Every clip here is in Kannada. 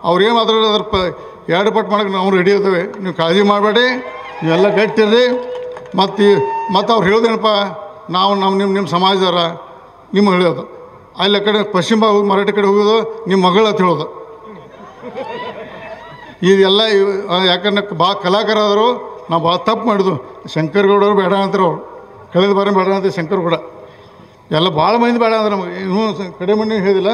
ಅವ್ರು ಏನು ಮಾತಾಡೋದು ಅದ್ರ ಎರಡು ಪಟ್ಟು ಮಾಡೋಕ್ಕೆ ನಾವು ರೆಡಿ ಇರ್ತೇವೆ. ನೀವು ಕಾಳಜಿ ಮಾಡಬೇಡಿ, ನೀವೆಲ್ಲ ಗಟ್ಟಿರ್ರಿ. ಮತ್ತು ಅವ್ರು ಹೇಳೋದೇನಪ್ಪ, ನಾವು ನಿಮ್ಮ ಸಮಾಜದವರ ನಿಮ್ಮ ಹೇಳೋದು. ಅಲ್ಲಿ ಕಡೆ ಪಶ್ಚಿಮ ಭಾಗ ಮರಾಠಿ ಕಡೆ ಹೋಗೋದು ನಿಮ್ಮ ಮಗಳು ಅಂತ ಹೇಳೋದು. ಇದೆಲ್ಲ ಯಾಕಂದ್ರೆ ಭಾಳ ಕಲಾಕಾರರು ನಾವು ಭಾಳ ತಪ್ಪು ಮಾಡಿದ್ವು. ಶಂಕರಗೌಡರು ಬೇಡ ಅಂತಾರೆ, ಅವ್ರು ಕಳೆದ ಬಾರಿ ಬೇಡ ಅಂತಾರೆ ಶಂಕರಗೌಡ. ಎಲ್ಲ ಭಾಳ ಮಂದಿ ಬೇಡ ಅಂದ್ರೆ ನಮಗೆ ಇನ್ನೂ ಕಡಿಮೆ ಹೇಳಿದಿಲ್ಲ,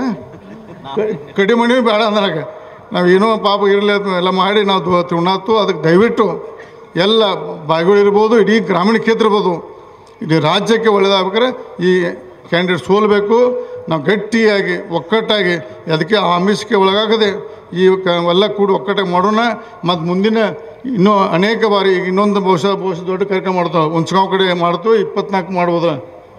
ಕಡಿಮೆ ಬೇಡ ಅಂದ್ರಾಗ ನಾವು ಏನೋ ಪಾಪ ಇರಲಿ ಎಲ್ಲ ಮಾಡಿ ನಾವು ತಿನ್ನತ್ತು. ಅದಕ್ಕೆ ದಯವಿಟ್ಟು ಎಲ್ಲ ಬಾಯಿಗಳಿರ್ಬೋದು, ಇಡೀ ಗ್ರಾಮೀಣ ಕ್ಷೇತ್ರ ಇರ್ಬೋದು, ಇಡೀ ರಾಜ್ಯಕ್ಕೆ ಒಳ್ಳೆಯದಾಗ್ಬೇಕಾದ್ರೆ ಈ ಕ್ಯಾಂಡಿಡೇಟ್ ಸೋಲ್ಬೇಕು. ನಾವು ಗಟ್ಟಿಯಾಗಿ ಒಕ್ಕಟ್ಟಾಗಿ ಅದಕ್ಕೆ ಆಮಿಷಕ್ಕೆ ಒಳಗಾಗದೆ ಎಲ್ಲ ಕೂಡ ಒಕ್ಕಟ್ಟಾಗಿ ಮಾಡೋಣ. ಮತ್ತು ಮುಂದಿನ ಇನ್ನೂ ಅನೇಕ ಬಾರಿ ಈಗ ಇನ್ನೊಂದು ಬಹುಶಃ ದೊಡ್ಡ ಕಾರ್ಯಕ್ರಮ ಮಾಡ್ತಾವೆ. ಹುಂಚಗಾಂವ್ ಕಡೆ ಮಾಡ್ತೀವಿ, 24 ಮಾಡ್ಬೋದು.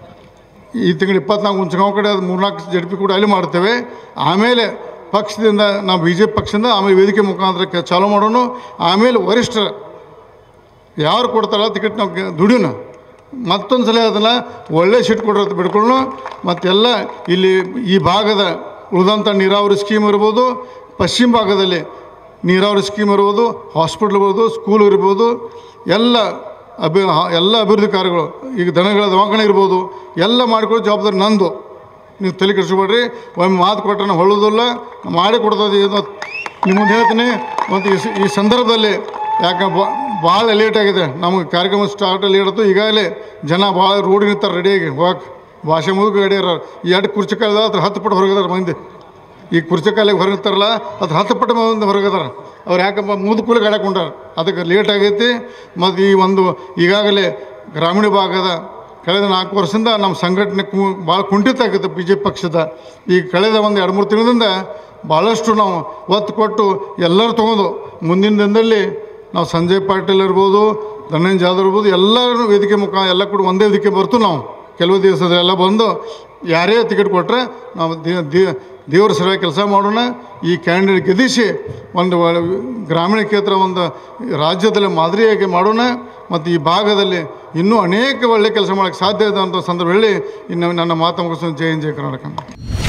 ಈ ತಿಂಗಳು 24 ಹುಂಚಗಾಂವ್ ಕಡೆ ಅದು 3-4 ಜಡ್ಪಿ ಕೂಡ ಅಲ್ಲಿ ಮಾಡ್ತೇವೆ. ಆಮೇಲೆ ಪಕ್ಷದಿಂದ ನಾವು BJP ಪಕ್ಷದಿಂದ ಆಮೇಲೆ ವೇದಿಕೆ ಮುಖಾಂತರ ಚಾಲೂ ಮಾಡೋಣ. ಆಮೇಲೆ ವರಿಷ್ಠರು ಯಾರು ಕೊಡ್ತಾರಲ್ಲ ಟಿಕೆಟ್ ನಾವು ದುಡಿಯೋಣ. ಮತ್ತೊಂದು ಸಲ ಅದನ್ನು ಒಳ್ಳೆ ಸೀಟ್ ಕೊಡೋದು ಬಿಡ್ಕೊಳ್ಳೋಣ. ಮತ್ತೆಲ್ಲ ಇಲ್ಲಿ ಈ ಭಾಗದ ಉಳಿದಂಥ ನೀರಾವರಿ ಸ್ಕೀಮ್ ಇರ್ಬೋದು, ಪಶ್ಚಿಮ ಭಾಗದಲ್ಲಿ ನೀರಾವರಿ ಸ್ಕೀಮ್ ಇರ್ಬೋದು, ಹಾಸ್ಪಿಟ್ಲ್ ಇರ್ಬೋದು, ಸ್ಕೂಲ್ ಇರ್ಬೋದು, ಎಲ್ಲ ಅಭಿವೃದ್ಧಿ ಕಾರ್ಯಗಳು, ಈಗ ದನಗಳ ದವಾಖಾನೆ ಇರ್ಬೋದು, ಎಲ್ಲ ಮಾಡಿಕೊಳ್ಳೋ ಜವಾಬ್ದಾರಿ ನಂದು. ನೀವು ತಲೆ ಕೆಡಿಸ್ಕೊಬೇಡ್ರಿ. ಒಮ್ಮೆ ಮಾತು ಕೊಟ್ಟರೆ ನಾವು ಹೊಳ್ಳೋದಿಲ್ಲ, ಮಾಡಿ ಕೊಡ್ತದೆ. ನಿಮ್ಮ ಮುಂದೆ ಹೇಳ್ತೀನಿ. ಮತ್ತು ಈ ಸಂದರ್ಭದಲ್ಲಿ ಯಾಕೆ ಭಾಳ ಲೇಟಾಗಿದೆ ನಮಗೆ ಕಾರ್ಯಕ್ರಮ ಸ್ಟಾರ್ಟ್ ಲೇಟ್. ಈಗಾಗಲೇ ಜನ ಭಾಳ ರೋಡ್ ನಿಂತಾರೆ ರೆಡಿಯಾಗಿ ಹೋಗಕ್ಕೆ. ಭಾಷೆ ಮುದುಕ ರೆಡಿ ಇರೋರು. ಈ 2 ಕುರ್ಚಿ ಕಾಲದ ಅದ್ರ 10 ಪಟ್ಟು ಹೊರಗಿದಾರೆ ಮಂದಿ. ಈ ಕುರ್ಚಿ ಕಾಲಿಗೆ ಹೊರಗಿರ್ತಾರಲ್ಲ ಅದು 10 ಪಟ್ಟು ಮಂದಿ ಹೊರಗಿದಾರೆ. ಅವ್ರು ಯಾಕಪ್ಪ ಮುದುಕೂಲಿಗೆ ಗಾಡಕ್ಕೆ ಹೊಂಟಾರ. ಅದಕ್ಕೆ ಲೇಟ್ ಆಗೈತಿ. ಮತ್ತು ಈ ಒಂದು ಈಗಾಗಲೇ ಗ್ರಾಮೀಣ ಭಾಗದ ಕಳೆದ 4 ವರ್ಷದಿಂದ ನಮ್ಮ ಸಂಘಟನೆ ಭಾಳ ಕುಂಠಿತ ಆಗುತ್ತೆ BJP ಪಕ್ಷದ. ಈ ಕಳೆದ ಒಂದು 2-3 ತಿಂಗಳಿಂದ ಭಾಳಷ್ಟು ನಾವು ಒತ್ತು ಕೊಟ್ಟು ಎಲ್ಲರೂ ತೊಗೊಂಡು ಮುಂದಿನ ದಿನದಲ್ಲಿ ನಾವು ಸಂಜಯ್ ಪಾಟೀಲ್ ಇರ್ಬೋದು, ಧನಂಜಯ ಜಾಧವ್ ಇರ್ಬೋದು, ಎಲ್ಲರೂ ವೇದಿಕೆ ಎಲ್ಲ ಕೂಡ ಒಂದೇ ವೇದಿಕೆ ಬರ್ತು. ನಾವು ಕೆಲವು ದಿವಸದೆಲ್ಲ ಬಂದು ಯಾರೇ ಟಿಕೆಟ್ ಕೊಟ್ಟರೆ ನಾವು ದೇವರ ಸರಿಯಾಗಿ ಕೆಲಸ ಮಾಡೋಣ. ಈ ಕ್ಯಾಂಡಿಡೇಟ್ ಗೆಲ್ಲಿಸಿ ಒಂದು ಗ್ರಾಮೀಣ ಕ್ಷೇತ್ರ ಒಂದು ರಾಜ್ಯದಲ್ಲಿ ಮಾದರಿಯಾಗಿ ಮಾಡೋಣ. ಮತ್ತು ಈ ಭಾಗದಲ್ಲಿ ಇನ್ನೂ ಅನೇಕ ಒಳ್ಳೆಯ ಕೆಲಸ ಮಾಡೋಕ್ಕೆ ಸಾಧ್ಯ ಇದೆ ಅಂತ ಸಂದರ್ಭದಲ್ಲಿ ಇನ್ನು ನನ್ನ ಮಾತು ಮುಗಿಸೋದು. ಜೈ ಹಿಂದ್, ಜೈ ಕರ್ನಾಟಕ.